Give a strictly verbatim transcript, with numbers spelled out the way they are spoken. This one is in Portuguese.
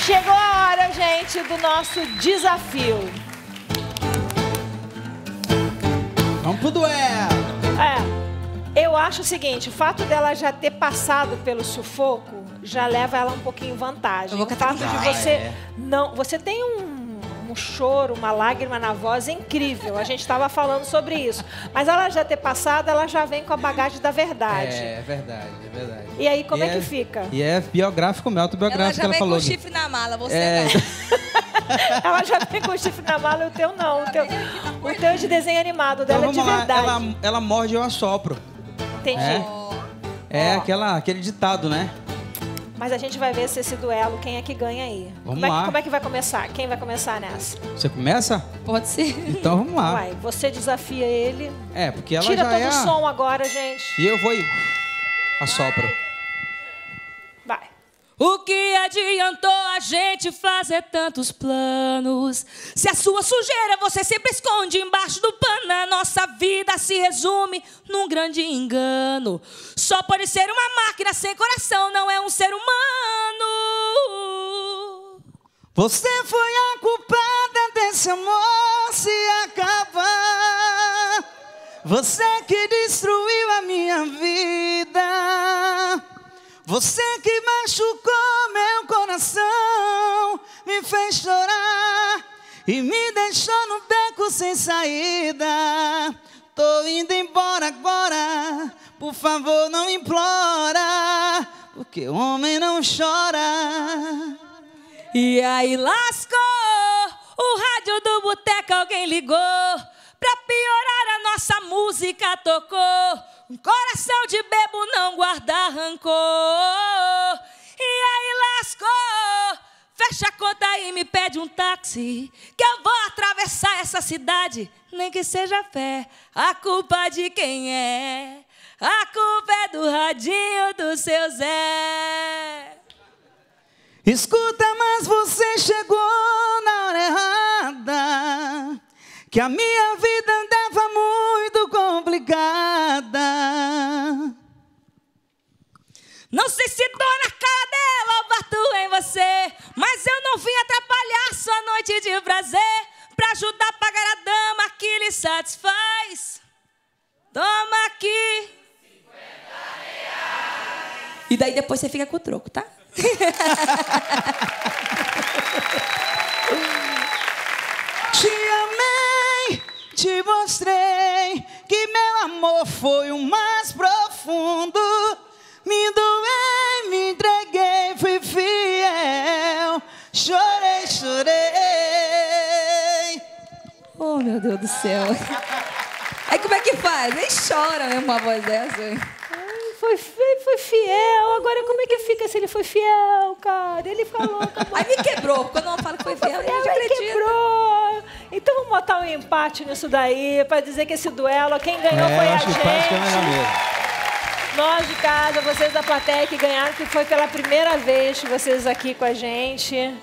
Chegou a hora, gente, do nosso desafio. Vamos pro duelo. É, eu acho o seguinte, o fato dela já ter passado pelo sufoco já leva ela um pouquinho em vantagem. Eu vou o fato de você ah, é. não, você tem um, um choro, uma lágrima na voz incrível. A gente estava falando sobre isso. Mas ela já ter passado, ela já vem com a bagagem da verdade. É, é verdade, é verdade. E aí, como e é, é que fica? E é biográfico, meu, autobiográfico que ela falou. Ela já vem com o chifre na mala, você é. não. Ela já vem com o chifre na mala, o teu não. O teu, o teu é de desenho animado, dela então, é de lá. verdade. Ela, ela morde e eu assopro. Entendi. É, é aquela, aquele ditado, né? Mas a gente vai ver se esse duelo, quem é que ganha aí. Vamos como, é lá. que, como é que vai começar? Quem vai começar nessa? Você começa? Pode ser. Então vamos lá. Vai, você desafia ele. É, porque ela Tira já todo é... o som agora, gente. E eu vou e assopro. Vai. O que adiantou a gente fazer tantos planos? Se a sua sujeira você sempre esconde embaixo do pano, a nossa vida se resume num grande engano. Só pode ser uma máquina sem coração, não é um ser humano. Você foi a culpada desse amor se acabar. Você que destruiu a minha vida. Você que machucou meu coração, me fez chorar e me deixou no beco sem saída. Tô indo embora agora, por favor não implora, porque o homem não chora. E aí lascou, o rádio do boteco alguém ligou, pra piorar a nossa música tocou. Um coração de bebo não guarda rancor. E aí lascou, fecha a conta e me pede um táxi, que eu vou atravessar essa cidade, nem que seja a pé. A culpa de quem é? A culpa é do radinho do seu Zé. Escuta, mas você chegou na hora errada, que a minha vida andava muito complicada. Não sei se dou na cara dela ou bato em você, mas eu não vim atrapalhar sua noite de prazer, pra ajudar a pagar a dama que lhe satisfaz. Toma aqui cinquenta reais. E daí depois você fica com o troco, tá? Te amei, te mostrei que meu amor foi o mais profundo. Me doei, me entreguei, fui fiel. Chorei, chorei. Oh, meu Deus do céu. Aí como é que faz? Nem chora mesmo uma voz dessa. Ai, foi, foi fiel. Agora como é que fica se ele foi fiel, cara? Ele falou... Acabou. Aí me quebrou. Quando não fala que foi fiel, ele acredita. Quebrou. Então vamos botar um empate nisso daí, pra dizer que esse duelo, quem ganhou é, foi a acho gente. Que é melhor mesmo. Nós de casa, vocês da plateia que ganharam, que foi pela primeira vez vocês aqui com a gente.